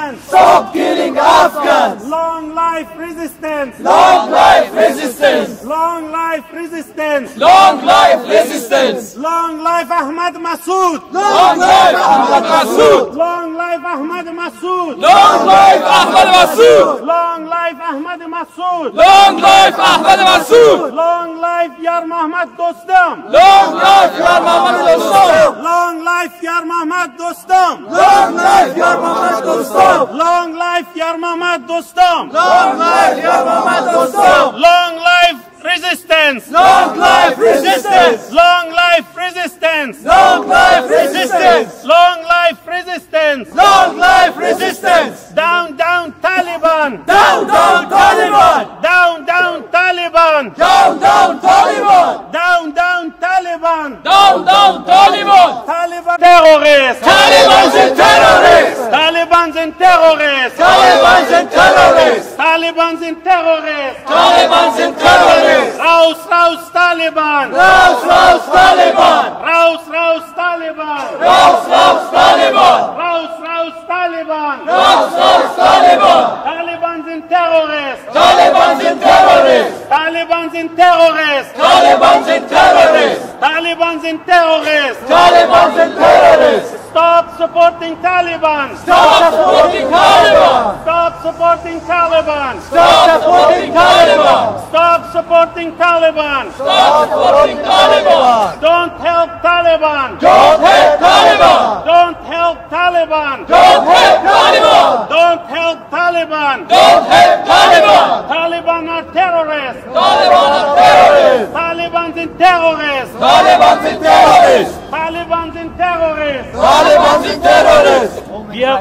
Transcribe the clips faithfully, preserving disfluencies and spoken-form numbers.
Afghans! Stop killing Afghans! Long life resistance! Long life resistance! Long life resistance! Long life resistance! Long life Ahmad Massoud! Long life Ahmad Massoud! Long life Ahmad Massoud! Long life Ahmad Massoud! Long life Ahmad Massoud! Long life Ahmad Massoud! Long life Yar Mohammad Dostam! Long life Yar Mohammad Dostam! Long life Yar Mohammad Dostam! Long life Yar Mohammad Dostam! Long life Yar Mohammad Dostam! Long life Yar Mohammad Dostam! Long life resistance! Long life resistance! Long life resistance! Long life resistance! Long life resistance! Long life resistance! Down, down Taliban! Down, down Taliban! Down, down Taliban! Down, down Taliban! Down, down Taliban! Down, down Taliban! Taliban Terrorist! Taliban sind Terrorist! Taliban sind Terrorist! Taliban sind Terrorist! Taliban sind Terrorist! Taliban sind Terrorist! Raus, raus Taliban! Raus, raus Taliban! Raus, raus Taliban! Raus, raus Taliban! Raus, raus Taliban! Raus, raus Taliban! Taliban sind Terrorist! Taliban sind Terrorist! Taliban sind Terrorist! Taliban sind Terrorist! Taliban sind Terrorist! Taliban sind Terrorist! Stop supporting Taliban! Stop supporting Taliban! Stop supporting Taliban! Stop supporting Taliban! Stop supporting Taliban! Stop supporting Taliban! Don't help Taliban! Don't help Taliban! Don't help Taliban! Don't help Taliban! Don't help Taliban! Don't help Taliban! Taliban are terrorists! Taliban are terrorists! Taliban sind Terrorists! Taliban sind Terrorists! Taliban sind Terrorists! Taliban sind Terrorists! Wir,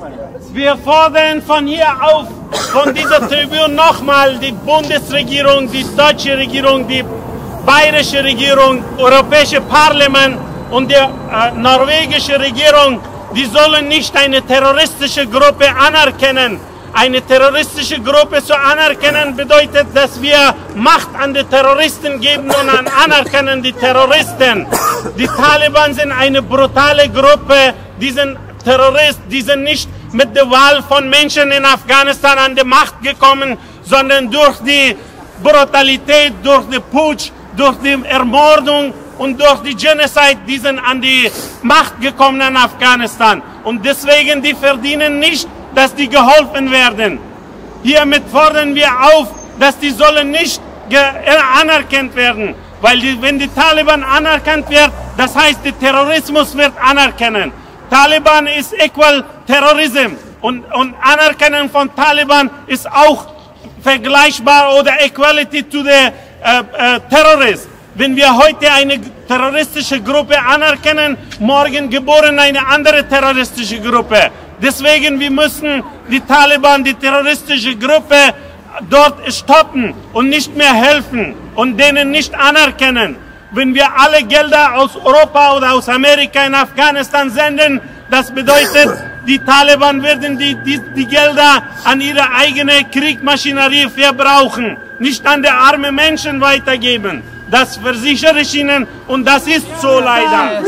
wir fordern von hier auf, von dieser Tribüne nochmal die Bundesregierung, die deutsche Regierung, die bayerische Regierung, Europäische Parlament und die äh, norwegische Regierung, die sollen nicht eine terroristische Gruppe anerkennen. Eine terroristische Gruppe zu anerkennen bedeutet, dass wir Macht an die Terroristen geben und an anerkennen die Terroristen. Die Taliban sind eine brutale Gruppe, die sind Terroristen, die sind nicht mit der Wahl von Menschen in Afghanistan an die Macht gekommen, sondern durch die Brutalität, durch den Putsch, durch die Ermordung und durch die Genocide, die sind an die Macht gekommen in Afghanistan. Und deswegen, die verdienen nicht, dass die geholfen werden. Hiermit fordern wir auf, dass die sollen nicht anerkannt werden. Weil die, wenn die Taliban anerkannt wird, das heißt, der Terrorismus wird anerkennen. Taliban ist equal Terrorism. Und, und Anerkennen von Taliban ist auch vergleichbar oder equality to the uh, uh, terrorist. Wenn wir heute eine terroristische Gruppe anerkennen, morgen geboren eine andere terroristische Gruppe. Deswegen, wir müssen die Taliban, die terroristische Gruppe dort stoppen und nicht mehr helfen und denen nicht anerkennen. Wenn wir alle Gelder aus Europa oder aus Amerika in Afghanistan senden, das bedeutet, die Taliban werden die, die, die Gelder an ihre eigene Kriegsmaschinerie verbrauchen, nicht an die armen Menschen weitergeben. Das versichere ich Ihnen und das ist so leider.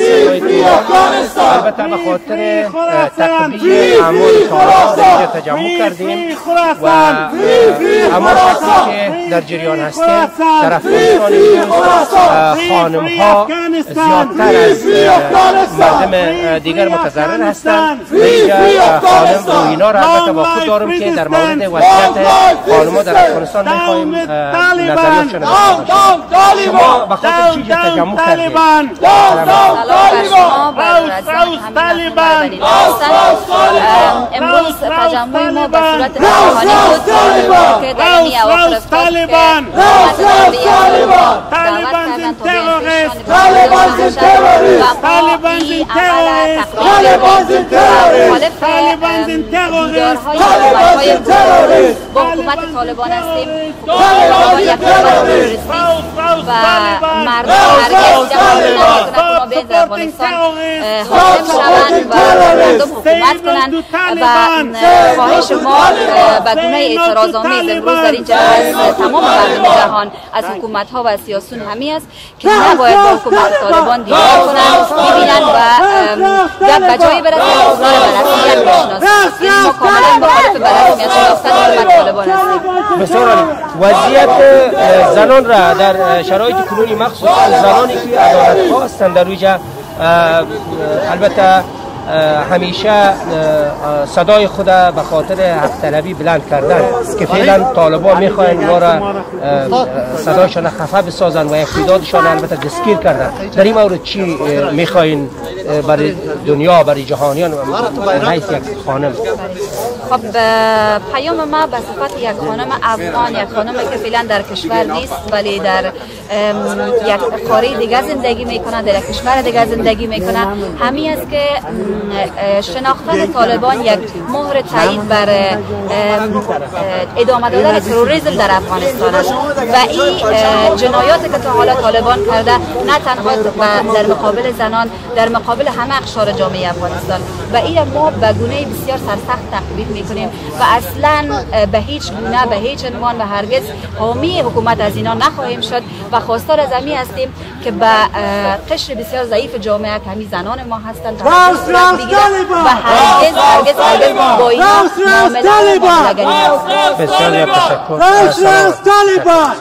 البته به خاطر تقویت اعمال طالبان در اینجا تجمع کردیم و اما وقتی که در جریان هستیم در افغانستان خانم ها زیادتر از مردم دیگر متضرر هستند و اینجا خانم روینا را البته با خود دارم که در مورد وضعیت خانم ها در افغانستان میخواهیم نظریاتشان را داشته شما به خاطر چی تجمع کردیم؟ امروز تجمع ما به صورت روحانی بود که در این اواخر افتاد که حکومت نوری دعوت کردن تا بیان شد و ما این عمل تقریبی مخالف دیدارهای حکومت‌های با حکومت طالبان هستیم و یک تروریستی و مردم هرگز جمعی نمیکنند که ما بیاییم در افغانستان حاکم شوند و مردم حکومت کنند و خواهش ما به گونه اعتراض آمیز امروز در در این جهت از تمام مردم جهان، از حکومت ها و سیاسیون همی است که نباید با حکومت طالبان دیدار کنند، ببینند و گپ به جایی برسد که اونا را به رسمیت بشناسند. یعنی ما کاملا مخالف به رسمیت شناختن حکومت طالبان هستیم. بسیار عالی. وضعیت زنان را در شرایط کنونی، مخصوصا زنانی که عدالت‌خواه هستند، در ویژه البته همیشه صدای خود به خاطر حق طلبی بلند کردن که فعلا طالبان میخواین ما را صدایشان خفه بسازن و اقتدارشان البته دستگیر کردن. در این مورد چی میخواین برای دنیا، برای جهانیان حیث یک خانم؟ خب پیام ما به صفت یک خانم افغان، یک خانم که فعلا در کشور نیست ولی در یک قاره دیگه زندگی میکنه، در یک کشور دیگه زندگی میکنه، همین است که شناختن طالبان یک مهر تایید بر ادامه دادن تروریسم در افغانستان است و این جنایاتی که تا حالا طالبان کرده نه تنها در مقابل زنان، در مقابل همه اقشار جامعه افغانستان و این ما به گونه بسیار سرسخت تقویت میکنیم و اصلا به هیچ گونه، به هیچ عنوان و هرگز حامی حکومت از اینا نخواهیم شد و خواستار از همین هستیم که به قشر بسیار ضعیف جامعه که همین زنان ما هستند توجه بگیرند و هرگز هرگز هرگز با اینا معامله مطلقه نیست. بسیار تشکر. طالبان!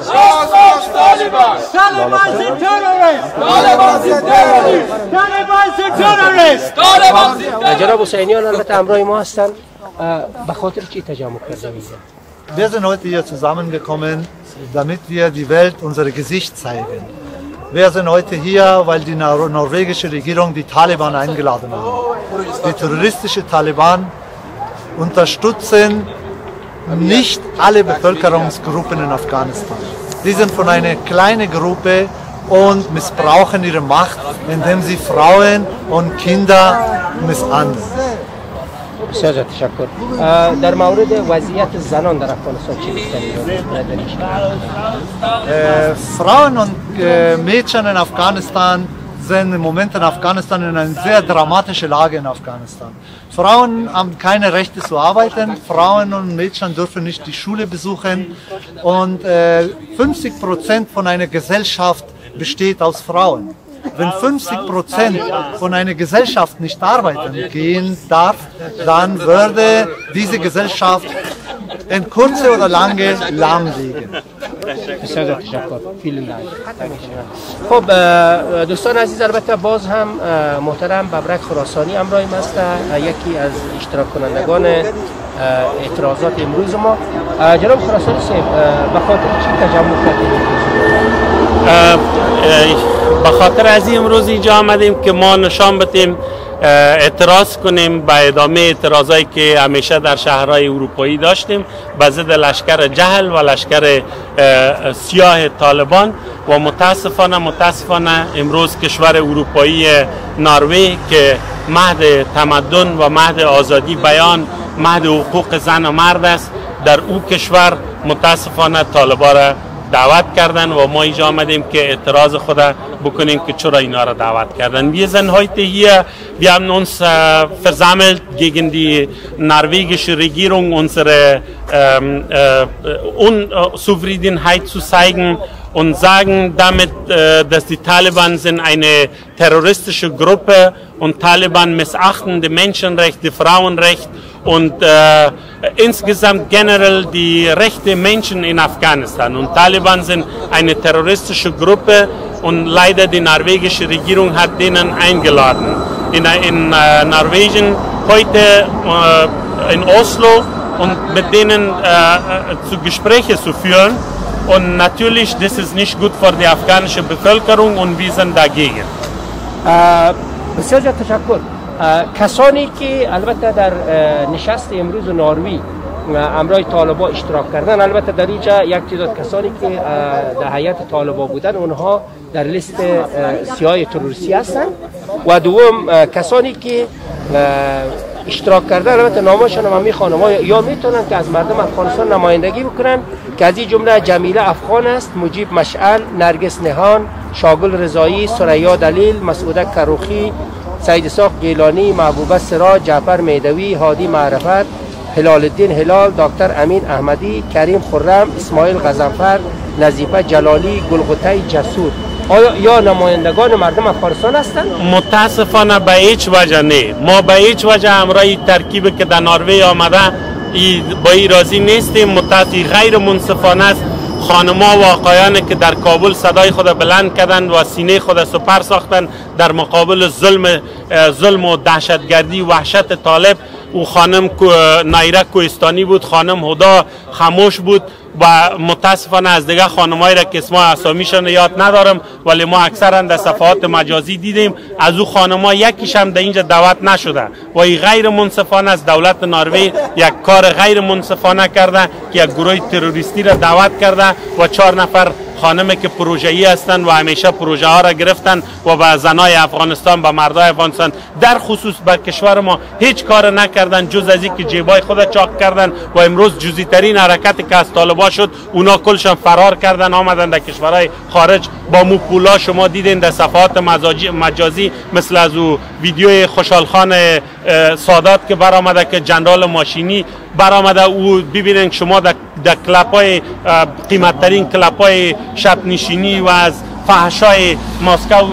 جناب حسینیان البته همراه ما هستند. به خاطر چی تجمع کرده میشه؟ Wir sind heute hier zusammengekommen, damit wir die Welt unser Gesicht zeigen. Wir sind heute hier, weil die norwegische Regierung die Taliban eingeladen hat. Die terroristische Taliban unterstützen nicht alle Bevölkerungsgruppen in Afghanistan. Die sind von einer kleinen Gruppe und missbrauchen ihre Macht, indem sie Frauen und Kinder misshandeln. بسیار تشکر. در مورد وضعیت زنان در افغانستان چی می‌گویید؟ Frauen und äh, Mädchen in Afghanistan sind im Moment in Afghanistan in einer sehr dramatischen Lage in Afghanistan. Frauen haben keine Rechte zu arbeiten, Frauen und Mädchen dürfen nicht die Schule besuchen und äh, fünfzig Prozent von einer Gesellschaft besteht aus Frauen. Wenn fünfzig Prozent von einer Gesellschaft nicht arbeiten gehen darf, dann würde diese Gesellschaft in kurze oder lange lahmlegen. بسیار تشکر. خب دوستان عزیز، البته باز هم محترم ببرک خراسانی همراه ما است، یکی از اشتراک کنندگان اعتراضات امروز ما. جناب خراسانی صاحب، به خاطر چی تجمع کردید؟ به خاطر از این امروز اینجا آمدیم که ما نشان بدیم، اعتراض کنیم به ادامه اعتراضایی که همیشه در شهرهای اروپایی داشتیم به ضد لشکر جهل و لشکر سیاه طالبان و متاسفانه متاسفانه امروز کشور اروپایی نروژ که مهد تمدن و مهد آزادی بیان، مهد حقوق زن و مرد است، در او کشور متاسفانه طالبان را دعوت کردن و ما اینجا آمدیم که اعتراض خود بکنیم که چرا اینا را دعوت kerdern. Wir sind heute hier, wir haben uns äh, versammelt gegen die norwegische Regierung, unsere ähm, äh, Unzufriedenheit zu zeigen und sagen damit, äh, dass die Taliban sind eine terroristische Gruppe und Taliban missachten die Menschenrechte, Frauenrecht und äh, insgesamt generell die Rechte Menschen in Afghanistan. Und Taliban sind eine terroristische Gruppe und leider die norwegische Regierung hat denen eingeladen. In, in äh, Norwegen heute äh, in Oslo und mit denen äh, zu Gespräche zu führen. Und natürlich, das ist nicht gut für die afghanische Bevölkerung und wir sind dagegen. بسیار تشکر. کسانی که البته در نشست امروز نروژ همراه طالبان اشتراک کردن، البته در اینجا یک تعداد کسانی که در هیئت طالبان بودن اونها در لیست سیاه تروریستی هستند و دوم کسانی که اشتراک کردن، البته نامشون هم میخوانم یا میتونن که از مردم افغانستان نمایندگی بکنن که از این جمله جمیله افغان است، مجیب مشعل، نرگس نهان، شاگل رضایی، سریا دلیل، مسعوده کروخی، سید اسحاق گیلانی، محبوبه سراج، جعفر میدوی، هادی معرفت، هلال الدین هلال، دکتر امین احمدی، کریم خرم، اسماعیل غضنفر، نظیفه جلالی، گلگوته جسور آیا یا نمایندگان مردم افغانستان هستند؟ متاسفانه به هیچ وجه نه. ما به هیچ وجه همراه ترکیب که در نروژ آمده با این راضی نیستیم. متاسفانه غیر منصفانه است. خانما و آقایانی که در کابل صدای خود بلند کردند و سینه خود سپر ساختند در مقابل ظلم ظلم و دهشتگردی و وحشت طالب، او خانم نایره کوهستانی بود، خانم هدا خاموش بود و متاسفانه از دیگه خانمایی را که اسما اسامیشان یاد ندارم ولی ما اکثرا در صفحات مجازی دیدیم، از او خانما یکیش هم در اینجا دعوت نشده و این غیر منصفانه است. دولت نروژ یک کار غیر منصفانه کرده که یک گروه تروریستی را دعوت کرده و چهار نفر خانمی که پروژه‌ای هستند و همیشه پروژه ها را گرفتن و به زنای افغانستان، به مردای افغانستان در خصوص بر کشور ما هیچ کار نکردن جز از اینکه جیبای خود چاق کردن و امروز جزئی ترین حرکتی که از طالبان شد اونا کلشان فرار کردن آمدن در کشورهای خارج با موپولا. شما دیدین در صفحات مجازی مثل از او ویدیوی خوشحال خان سادات که برآمده که جنرال ماشینی برآمده، او ببینید شما در در کلپای قیمت ترین کلپای شب نشینی و از فحشای مسکو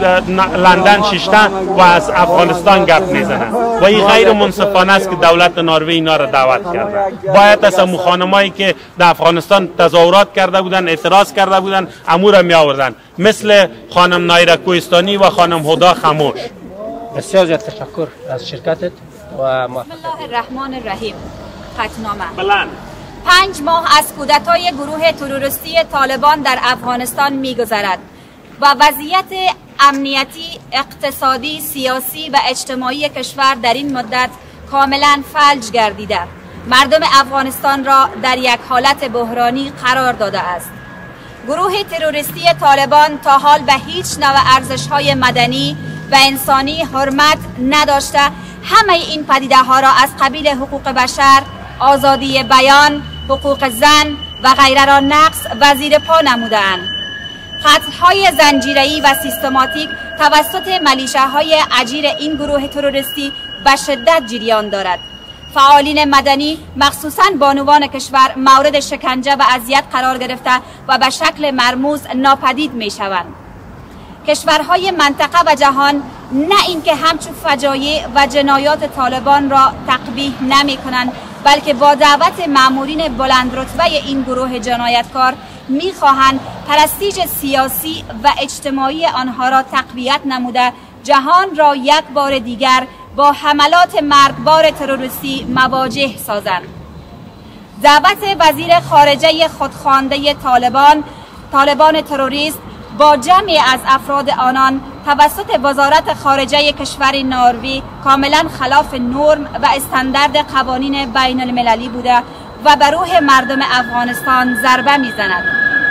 لندن ششته و از افغانستان گپ میزنن و این غیر منصفانه است که دولت نروژ اینا را دعوت کرده. باید از امو خانمایی که در افغانستان تظاهرات کرده بودن، اعتراض کرده بودن، امو را می آوردن مثل خانم نایره کوهستانی و خانم هدا خاموش. بسیار زیاد تشکر از شرکتت و ما. بسم الله الرحمن الرحیم. خطنامه. بلند. پنج ماه از کودتای گروه تروریستی طالبان در افغانستان می‌گذرد و وضعیت امنیتی، اقتصادی، سیاسی و اجتماعی کشور در این مدت کاملا فلج گردیده. مردم افغانستان را در یک حالت بحرانی قرار داده است. گروه تروریستی طالبان تا حال به هیچ نوع ارزش‌های مدنی و انسانی حرمت نداشته همه این پدیده ها را از قبیل حقوق بشر، آزادی بیان، حقوق زن و غیره را نقض و زیر پا نموده‌اند. قتل‌های زنجیره‌ای و سیستماتیک توسط ملیشه‌های اجیر این گروه تروریستی به شدت جریان دارد. فعالین مدنی مخصوصاً بانوان کشور مورد شکنجه و اذیت قرار گرفته و به شکل مرموز ناپدید می‌شوند. کشورهای منطقه و جهان نه اینکه همچون فجایع و جنایات طالبان را تقبیح نمی کنند بلکه با دعوت مامورین بلند رتبه این گروه جنایتکار می خواهند پرستیژ سیاسی و اجتماعی آنها را تقویت نموده جهان را یک بار دیگر با حملات مرگبار تروریستی مواجه سازند. دعوت وزیر خارجه خودخوانده طالبان طالبان تروریست با جمعی از افراد آنان توسط وزارت خارجه کشور نروژ کاملا خلاف نرم و استاندارد قوانین بین المللی بوده و به روح مردم افغانستان ضربه میزند.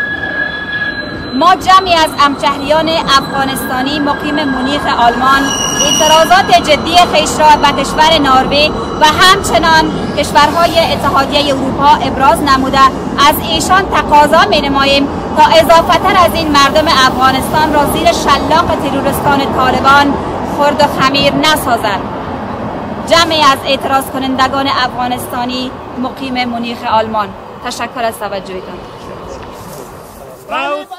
ما جمعی از همشهریان افغانستانی مقیم مونیخ آلمان اعتراضات جدی خویش را به کشور نروژ و همچنان کشورهای اتحادیه اروپا ابراز نموده از ایشان تقاضا می‌نماییم تا اضافتر از این مردم افغانستان را زیر شلاق تروریستان طالبان خرد و خمیر نسازند. جمعی از اعتراض کنندگان افغانستانی مقیم مونیخ آلمان. تشکر از توجهتان.